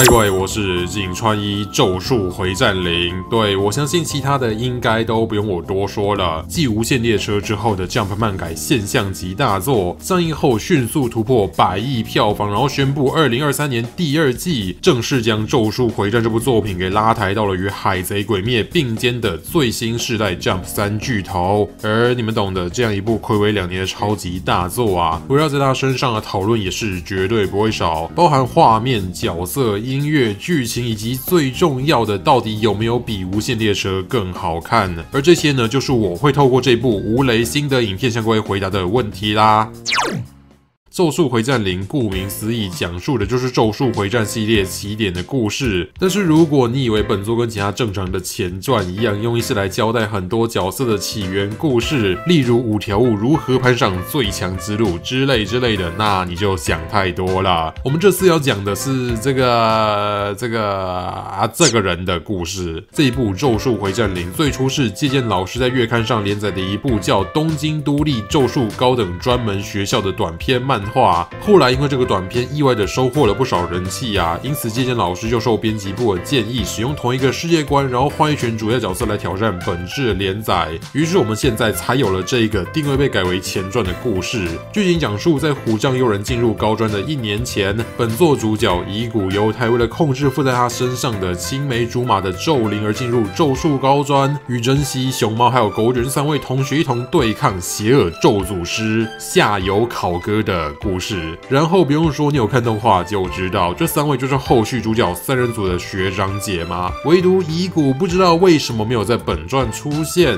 嗨，各位，我是井川一，咒术回战0。对，我相信其他的应该都不用我多说了。继无限列车之后的 Jump 漫改现象级大作，上映后迅速突破100亿票房，然后宣布2023年第2季正式将咒术回战这部作品给拉抬到了与海贼、鬼灭并肩的最新世代 Jump 3巨头。而你们懂的，这样一部睽违2年的超级大作啊，围绕在他身上的讨论也是绝对不会少，包含画面、角色、音乐、剧情以及最重要的，到底有没有比无限列车更好看？而这些呢，就是我会透过这部无雷星的影片向各位回答的问题啦。咒术回战0顾名思义，讲述的就是咒术回战系列起点的故事。但是如果你以为本作跟其他正常的前传一样，用意是来交代很多角色的起源故事，例如5条悟如何攀上最强之路之类的，那你就想太多了。我们这次要讲的是这个人的故事。这一部咒术回战0最初是芥见老师在月刊上连载的一部叫《东京都立咒术高等专门学校》的短篇漫画，后来因为这个短片意外的收获了不少人气啊，因此芥见老师就受编辑部的建议，使用同一个世界观，然后换一群主要角色来挑战本质的连载。于是我们现在才有了这一个定位被改为前传的故事。剧情讲述在虎杖悠仁进入高专的1年前，本作主角乙骨忧太为了控制附在他身上的青梅竹马的咒灵而进入咒术高专，与真希、熊猫还有狗卷3位同学一同对抗邪恶咒祖师下游考哥的故事。然后不用说，你有看动画就知道，这3位就是后续主角3人组的学长姐嘛。唯独乙骨不知道为什么没有在本传出现。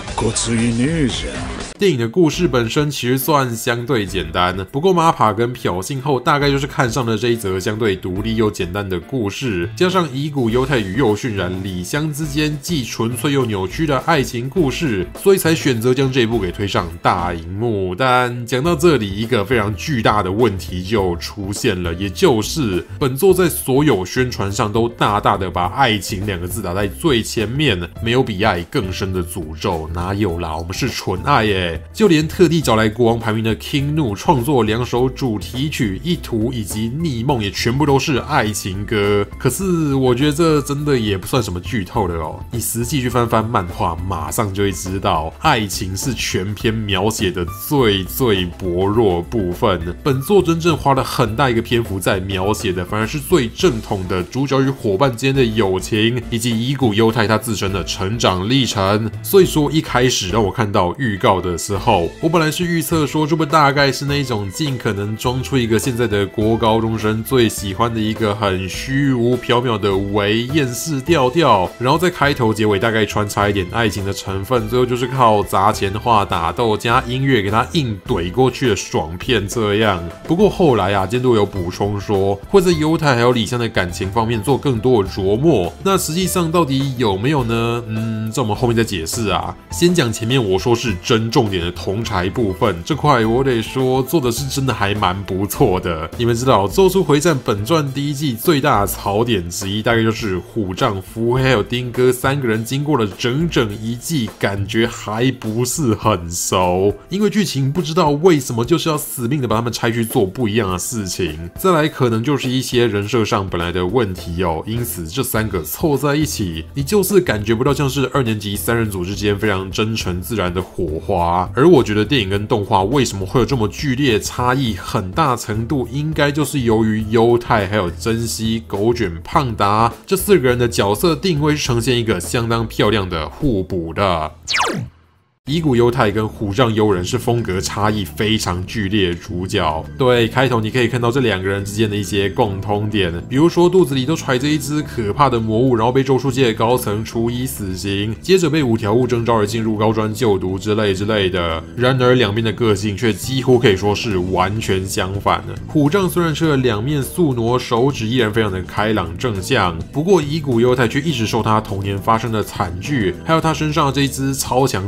电影的故事本身其实算相对简单，不过 MAPPA 跟朴信厚大概就是看上了这一则相对独立又简单的故事，加上乙骨忧太与右迅然、李香之间既纯粹又扭曲的爱情故事，所以才选择将这一部给推上大荧幕。但讲到这里，一个非常巨大的问题就出现了，也就是本作在所有宣传上都大大的把爱情2个字打在最前面，没有比爱更深的诅咒，哪有啦？我们是纯爱耶！就连特地找来国王排名的 King Nu 创作2首主题曲《一图》以及《逆梦》，也全部都是爱情歌。可是我觉得这真的也不算什么剧透的哦，你实际去翻翻漫画，马上就会知道，爱情是全篇描写的最薄弱部分。本作真正花了很大一个篇幅在描写的，反而是最正统的主角与伙伴之间的友情，以及乙骨忧太他自身的成长历程。所以说一开始让我看到预告的时候，我本来是预测说这部大概是那一种尽可能装出一个现在的国高中生最喜欢的一个很虚无缥缈的伪厌世调调，然后在开头结尾大概穿插一点爱情的成分，最后就是靠砸钱画打斗加音乐给他硬怼过去的爽片这样。不过后来啊，监督有补充说会在忧太还有李香的感情方面做更多的琢磨，那实际上到底有没有呢？这我们后面再解释啊。先讲前面我说是真重点的同柴部分，这块我得说做的是真的还蛮不错的。你们知道咒术回战本传第1季最大的槽点之一，大概就是虎杖、伏黑还有丁哥3个人经过了整整1季，感觉还不是很熟，因为剧情不知道为什么就是要死命的把他们拆去做不一样的事情。再来可能就是一些人设上本来的问题哦，因此这3个凑在一起，你就是感觉不到像是2年级3人组之间非常真诚自然的火花。而我觉得电影跟动画为什么会有这么剧烈差异，很大程度应该就是由于忧太还有真希、狗卷、胖达这4个人的角色定位是呈现一个相当漂亮的互补的。乙骨忧太跟虎杖悠仁是风格差异非常剧烈的主角。对，开头你可以看到这2个人之间的一些共通点，比如说肚子里都揣着一只可怕的魔物，然后被咒术界的高层处以死刑，接着被5条悟征召而进入高专就读之类的。然而两边的个性却几乎可以说是完全相反的。虎杖虽然是个2面宿傩手指，依然非常的开朗正向，不过乙骨忧太却一直受他童年发生的惨剧，还有他身上的这一只超强咒灵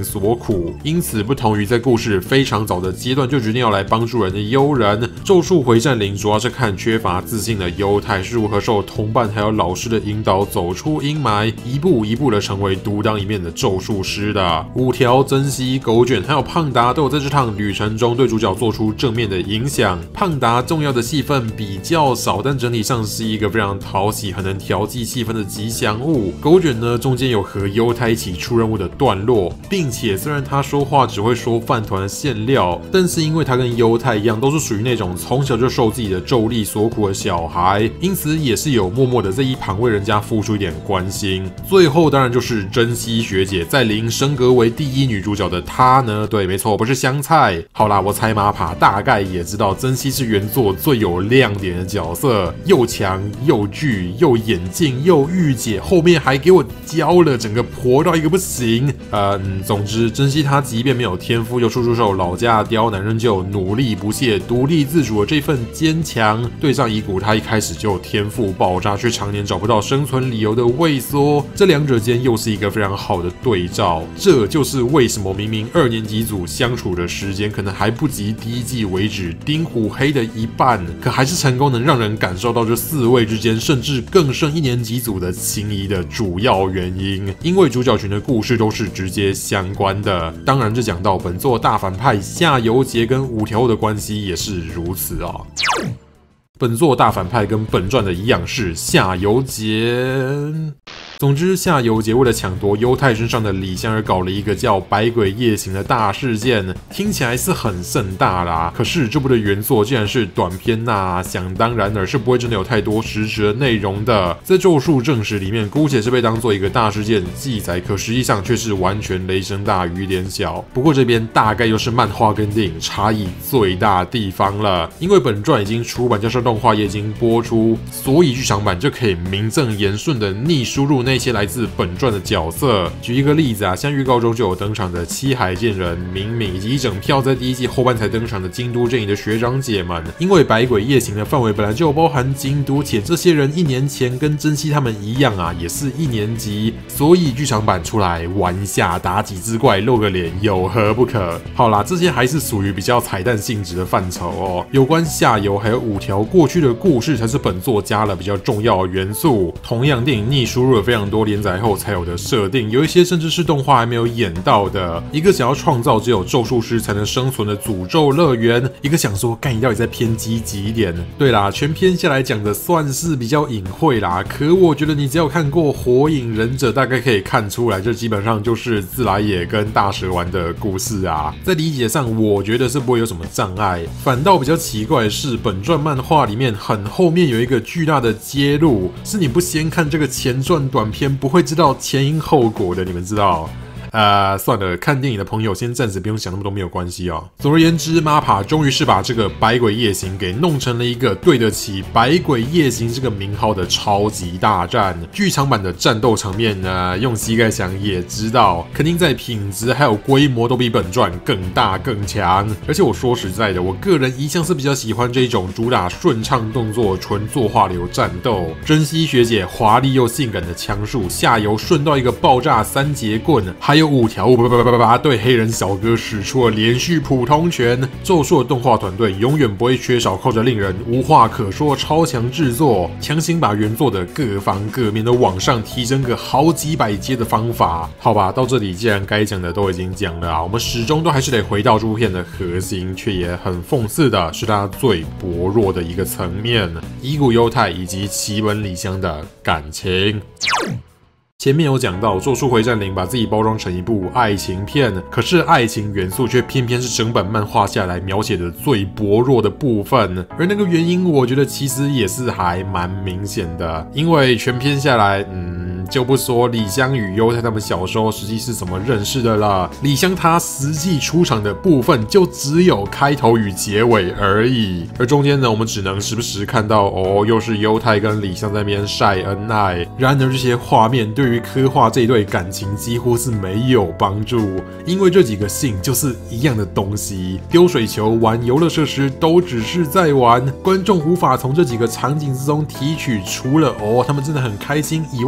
所苦，因此不同于在故事非常早的阶段就决定要来帮助人的幽人，咒术回战零主要是看缺乏自信的幽太是如何受同伴还有老师的引导走出阴霾，一步一步的成为独当一面的咒术师的。五条、珍惜、狗卷还有胖达都有在这趟旅程中对主角做出正面的影响。胖达重要的戏份比较少，但整体上是一个非常讨喜、很能调剂气氛的吉祥物。狗卷呢，中间有和幽太一起出任务的段落，并且虽然他说话只会说饭团的馅料，但是因为他跟幽太一样，都是属于那种从小就受自己的咒力所苦的小孩，因此也是有默默的在一旁为人家付出一点关心。最后当然就是珍惜学姐，在零升格为第一女主角的她呢，对，没错，不是香菜。好啦，我猜马爬大概也知道，珍惜是原作最有亮点的角色，又强又巨又眼镜又御姐，后面还给我教了，整个婆到一个不行。总之，珍惜她即便没有天赋，又处受老家的刁难，仍旧努力不懈、独立自主的这份坚强，对上乙骨她一开始就天赋爆炸，却常年找不到生存理由的畏缩，这两者间又是一个非常好的对照。这就是为什么明明2年级组相处的时间可能还不及第一季为止丁虎黑的一半，可还是成功能让人感受到这4位之间甚至更胜1年级组的情谊的主要原因，因为主角群的故事都是直接相关的。当然，这讲到本作大反派夏油杰跟五条悟的关系也是如此啊。本作大反派跟本传的一样是夏油杰。总之，夏油杰为了抢夺幽太身上的李香而搞了一个叫百鬼夜行的大事件，听起来是很盛大啦。可是这部的原作竟然是短篇想当然而是不会真的有太多实质的内容的。在咒术正史里面，姑且是被当做一个大事件记载，可实际上却是完全雷声大雨点小。不过这边大概又是漫画跟电影差异最大的地方了，因为本传已经出版，加上动画也已经播出，所以剧场版就可以名正言顺的逆输入那些来自本传的角色。举一个例子像预告中就有登场的七海剑人、明敏，以及一整票在第一季后半才登场的京都阵营的学长姐们。因为百鬼夜行的范围本来就包含京都，且这些人1年前跟珍惜他们一样也是1年级，所以剧场版出来玩一下，打几只怪，露个脸，有何不可？好啦，这些还是属于比较彩蛋性质的范畴哦。有关夏油还有五条过去的故事，才是本作加了比较重要的元素。同样，电影逆输入了非常多连载后才有的设定，有一些甚至是动画还没有演到的。一个想要创造只有咒术师才能生存的诅咒乐园，一个想说干你到底再偏积极一点。对啦，全篇下来讲的算是比较隐晦啦，可我觉得你只要看过火影忍者，大概可以看出来，这基本上就是自来也跟大蛇丸的故事啊。在理解上，我觉得是不会有什么障碍。反倒比较奇怪的是，本传漫画里面很后面有一个巨大的揭露，是你不先看这个前传短片不会知道前因后果的，你们知道？算了，看电影的朋友先暂时不用想那么多，没有关系哦。总而言之，MAPPA 终于是把这个百鬼夜行给弄成了一个对得起百鬼夜行这个名号的超级大战。剧场版的战斗场面呢，用膝盖想也知道，肯定在品质还有规模都比本传更大更强。而且我说实在的，我个人一向是比较喜欢这一种主打顺畅动作、纯作画流战斗。珍惜学姐华丽又性感的枪术，下游顺到一个爆炸3节棍，还有五条悟对黑人小哥使出了连续普通拳。咒术的动画团队永远不会缺少靠着令人无话可说的超强制作，强行把原作的各方各面都往上提升个好几百阶的方法。好吧，到这里既然该讲的都已经讲了我们始终都还是得回到这部片的核心，却也很讽刺的是它最薄弱的一个层面——乙骨忧太以及齐本里香的感情。前面有讲到，《咒术回战0》把自己包装成一部爱情片，可是爱情元素却偏偏是整本漫画下来描写的最薄弱的部分。而那个原因，我觉得其实也是还蛮明显的，因为全篇下来，就不说李香与忧太他们小时候实际是怎么认识的了。李香她实际出场的部分就只有开头与结尾而已，而中间呢，我们只能时不时看到又是忧太跟李香在那边晒恩爱。然而这些画面对于刻画这一对感情几乎是没有帮助，因为这几个性就是一样的东西，丢水球、玩游乐设施都只是在玩，观众无法从这几个场景之中提取除了他们真的很开心以外的任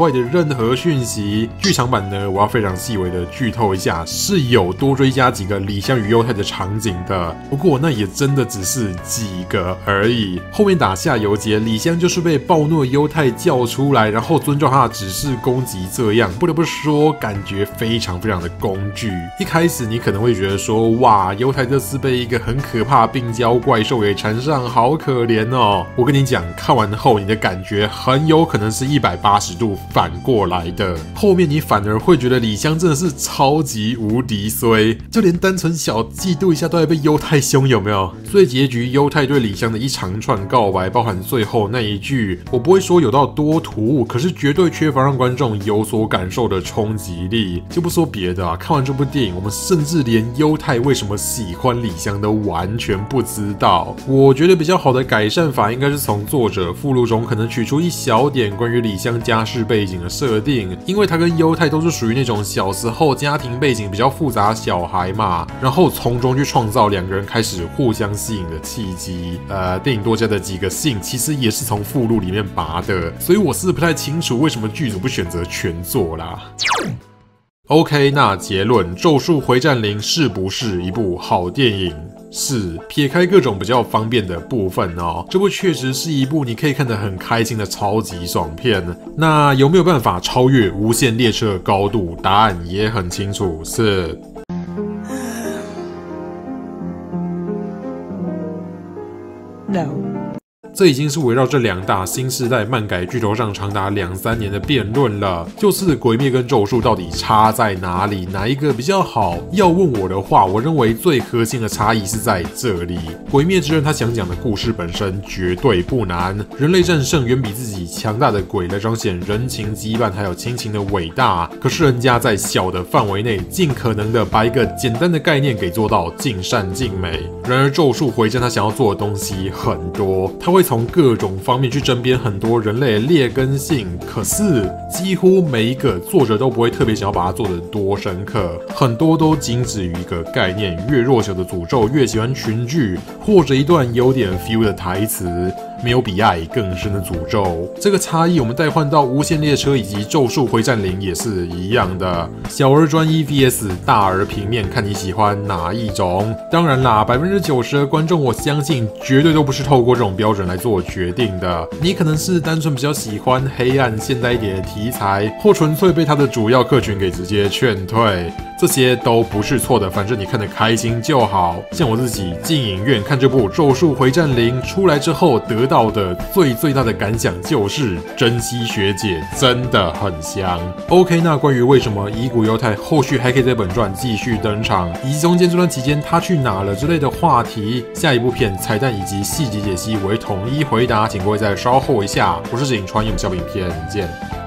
何讯息。剧场版呢，我要非常细微的剧透一下，是有多追加几个李湘与犹太的场景的，不过那也真的只是几个而已。后面打下游节，李湘就是被暴怒的犹太叫出来，然后遵照他的指示攻击，这样不得不说，感觉非常的工具。一开始你可能会觉得说，哇，犹太这次被一个很可怕的病娇怪兽给缠上，好可怜哦。我跟你讲，看完后你的感觉很有可能是180度反过来的。后面你反而会觉得李湘真的是超级无敌衰，就连单纯小嫉妒一下都还被犹太凶，有没有？所以结局犹太对李湘的一长串告白，包含最后那一句，我不会说有到多突兀，可是绝对缺乏让观众有所感受的冲击力。就不说别的啊，看完这部电影，我们甚至连犹太为什么喜欢李湘都完全不知道。我觉得比较好的改善法应该是从作者附录中可能取出一小点关于李湘家世背景的设定，因为他跟犹太都是属于那种小时候家庭背景比较复杂的小孩嘛，然后从中去创造两个人开始互相吸引的契机。电影多加的几个姓其实也是从附录里面拔的，所以我是不太清楚为什么剧组不选择全做啦。OK， 那结论，《咒术回战0》是不是一部好电影？是，撇开各种比较方便的部分哦，这部确实是一部你可以看得很开心的超级爽片。那有没有办法超越《无限列车》的高度？答案也很清楚，是。No。这已经是围绕这两大新世代漫改巨头上长达2-3年的辩论了，就是鬼灭跟咒术到底差在哪里，哪一个比较好？要问我的话，我认为最核心的差异是在这里。鬼灭之刃他想讲的故事本身绝对不难，人类战胜远比自己强大的鬼来彰显人情羁绊还有亲情的伟大，可是人家在小的范围内尽可能的把一个简单的概念给做到尽善尽美。然而咒术回战他想要做的东西很多，他会从各种方面去争辩很多人类的劣根性，可是几乎每一个作者都不会特别想要把它做得多深刻，很多都仅止于一个概念，越弱小的诅咒越喜欢群聚，或者一段有点 feel 的台词，没有比爱更深的诅咒。这个差异我们代换到无限列车以及咒术回战0也是一样的，小而专一 vs 大而平面，看你喜欢哪一种。当然啦，90%的观众我相信绝对都不是透过这种标准来做决定的，你可能是单纯比较喜欢黑暗现代一点的题材，或纯粹被他的主要客群给直接劝退，这些都不是错的，反正你看得开心就好。像我自己进影院看这部《咒术回战0》出来之后得到的最大的感想就是珍惜学姐真的很香。OK， 那关于为什么乙骨犹太后续还可以在本传继续登场，以及中间这段期间他去哪了之类的话题，下一部片彩蛋以及细节解析为统一回答，请各位再稍后一下。我是景川，我们下部影片见。